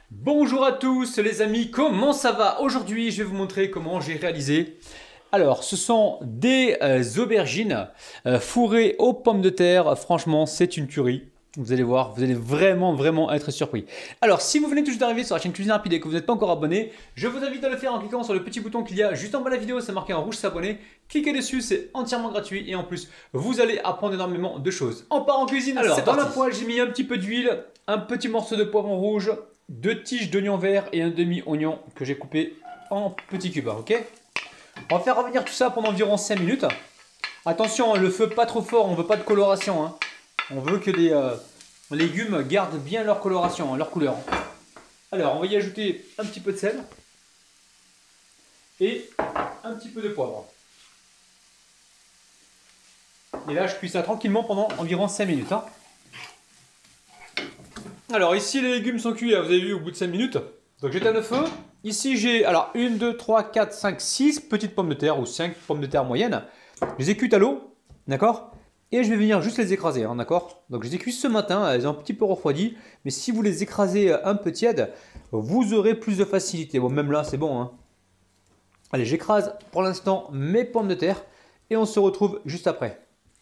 Bonjour à tous les amis, comment ça va? Aujourd'hui je vais vous montrer comment j'ai réalisé. Alors ce sont des aubergines fourrées aux pommes de terre, franchement c'est une tuerie. Vous allez voir, vous allez vraiment être surpris. Alors si vous venez tout juste d'arriver sur la chaîne Cuisine Rapide et que vous n'êtes pas encore abonné, je vous invite à le faire en cliquant sur le petit bouton qu'il y a juste en bas de la vidéo, c'est marqué en rouge s'abonner. Cliquez dessus, c'est entièrement gratuit et en plus vous allez apprendre énormément de choses. On part en cuisine. Alors dans la poêle j'ai mis un petit peu d'huile, un petit morceau de poivron rouge, 2 tiges d'oignon vert et un demi-oignon que j'ai coupé en petits cubes, ok? On va faire revenir tout ça pendant environ 5 minutes. Attention, le feu pas trop fort, on veut pas de coloration, hein. On veut que les légumes gardent bien leur coloration, leur couleur. Alors, on va y ajouter un petit peu de sel et un petit peu de poivre. Et là, je cuis ça tranquillement pendant environ 5 minutes, hein. Alors ici les légumes sont cuits, vous avez vu au bout de 5 minutes. Donc j'éteins le feu. Ici j'ai alors 1, 2, 3, 4, 5, 6 petites pommes de terre ou 5 pommes de terre moyennes. Je les ai cuites à l'eau, d'accord? Et je vais venir juste les écraser, hein, d'accord? Donc je les ai cuites ce matin, elles ont un petit peu refroidi. Mais si vous les écrasez un peu tièdes, vous aurez plus de facilité. Bon même là c'est bon, hein. Allez, j'écrase pour l'instant mes pommes de terre et on se retrouve juste après.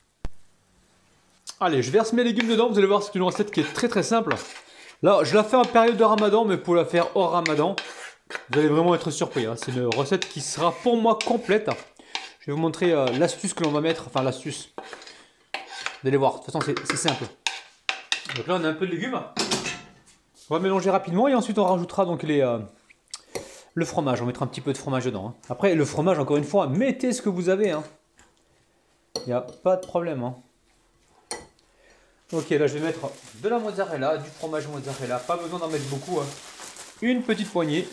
Allez, je verse mes légumes dedans, vous allez voir, c'est une recette qui est très simple. Là, je la fais en période de Ramadan, mais pour la faire hors Ramadan, vous allez vraiment être surpris, hein. C'est une recette qui sera pour moi complète. Je vais vous montrer l'astuce que l'on va mettre, enfin l'astuce. Vous allez voir, de toute façon c'est simple. Donc là on a un peu de légumes. On va mélanger rapidement et ensuite on rajoutera donc le fromage. On mettra un petit peu de fromage dedans, hein. Après le fromage, encore une fois, mettez ce que vous avez, hein. Il n'y a pas de problème, hein. Ok, là je vais mettre de la mozzarella, du fromage mozzarella, pas besoin d'en mettre beaucoup, hein. Une petite poignée.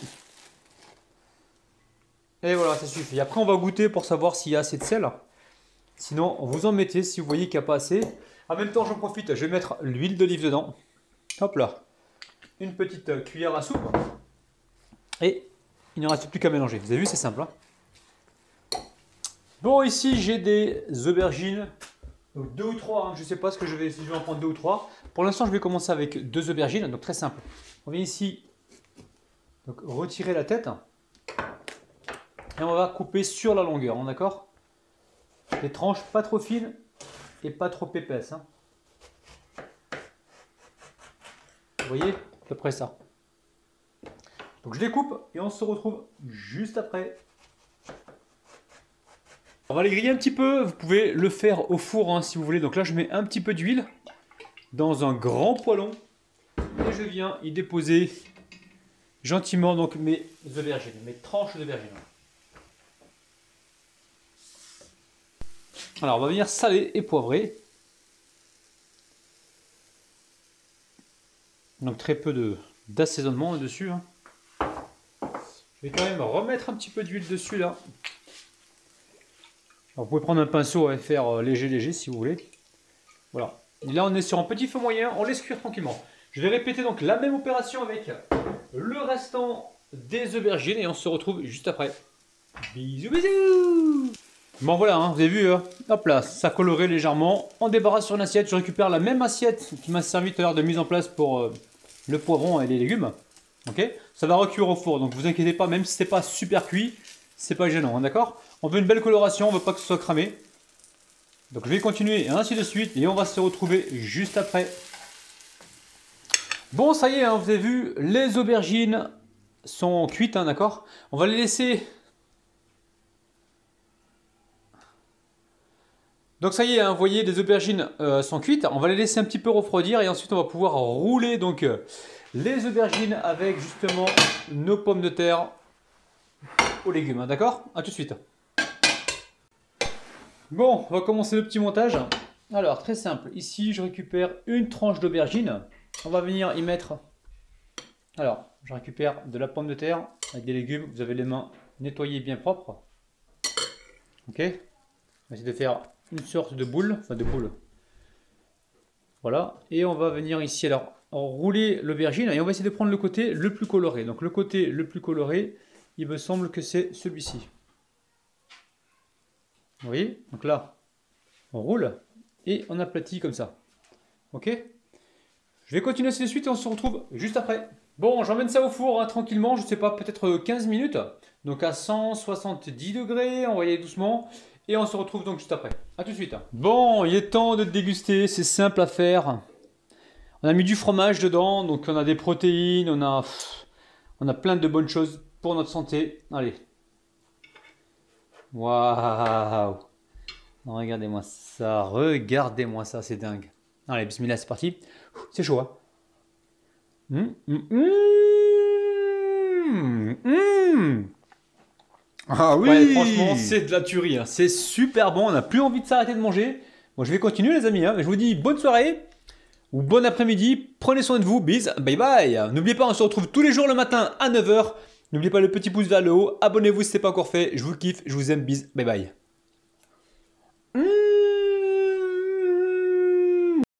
Et voilà, ça suffit. Après on va goûter pour savoir s'il y a assez de sel. Sinon, vous en mettez si vous voyez qu'il n'y a pas assez. En même temps, j'en profite, je vais mettre l'huile d'olive dedans. Hop là. Une petite cuillère à soupe. Et il ne reste plus qu'à mélanger. Vous avez vu, c'est simple, hein. Bon, ici j'ai des aubergines. Donc 2 ou 3, hein. Je ne sais pas si je vais en prendre 2 ou 3. Pour l'instant, je vais commencer avec 2 aubergines, donc très simple. On vient ici donc, retirer la tête et on va couper sur la longueur, hein, d'accord? Des tranches pas trop fines et pas trop épaisses, hein. Vous voyez, à peu près ça. Donc je les coupe et on se retrouve juste après. On va les griller un petit peu, vous pouvez le faire au four, hein, si vous voulez. Donc là je mets un petit peu d'huile dans un grand poêlon et je viens y déposer gentiment donc mes aubergines, mes tranches d'aubergines. Alors on va venir saler et poivrer. Donc très peu d'assaisonnement dessus, hein. Je vais quand même remettre un petit peu d'huile dessus là. Alors, vous pouvez prendre un pinceau et faire léger si vous voulez. Voilà. Et là on est sur un petit feu moyen, on laisse cuire tranquillement. Je vais répéter donc la même opération avec le restant des aubergines et on se retrouve juste après. Bisous bisous. Bon voilà, hein, vous avez vu, hop là, ça colorait légèrement. On débarrasse sur une assiette, je récupère la même assiette qui m'a servi tout à l'heure de mise en place pour le poivron et les légumes. Ok, ça va recuire au four, donc vous inquiétez pas, même si c'est pas super cuit, c'est pas gênant, hein, d'accord? On veut une belle coloration, on veut pas que ce soit cramé. Donc je vais continuer et ainsi de suite et on va se retrouver juste après. Bon ça y est, hein, vous avez vu, les aubergines sont cuites, hein, d'accord? On va les laisser. Donc ça y est, hein, vous voyez, les aubergines sont cuites. On va les laisser un petit peu refroidir et ensuite on va pouvoir rouler donc les aubergines avec justement nos pommes de terre aux légumes, hein, d'accord? A tout de suite. Bon, on va commencer le petit montage. Alors, très simple. Ici, je récupère une tranche d'aubergine. On va venir y mettre... Alors, je récupère de la pomme de terre avec des légumes. Vous avez les mains nettoyées bien propres. Ok. On va essayer de faire une sorte de boule. Enfin, de boule. Voilà. Et on va venir ici, alors, rouler l'aubergine. Et on va essayer de prendre le côté le plus coloré. Donc, le côté le plus coloré, il me semble que c'est celui-ci. Vous voyez? Donc là, on roule et on aplatit comme ça. Ok? Je vais continuer ainsi de suite et on se retrouve juste après. Bon, j'emmène ça au four hein, tranquillement, je sais pas, peut-être 15 minutes. Donc à 170 degrés, on va y aller doucement. Et on se retrouve donc juste après. A tout de suite. Bon, il est temps de déguster, c'est simple à faire. On a mis du fromage dedans, donc on a des protéines, on a plein de bonnes choses pour notre santé. Allez. Waouh. Regardez-moi ça, c'est dingue. Allez, bismillah, c'est parti. C'est chaud, hein. Ah Ouais, franchement, oui! c'est de la tuerie, hein. C'est super bon, on n'a plus envie de s'arrêter de manger. Bon, je vais continuer les amis, hein. Je vous dis bonne soirée ou bon après-midi, prenez soin de vous, bis, bye bye. N'oubliez pas, on se retrouve tous les jours le matin à 9 h. N'oubliez pas le petit pouce vers le haut, abonnez-vous si ce n'est pas encore fait, je vous kiffe, je vous aime, bis, bye bye.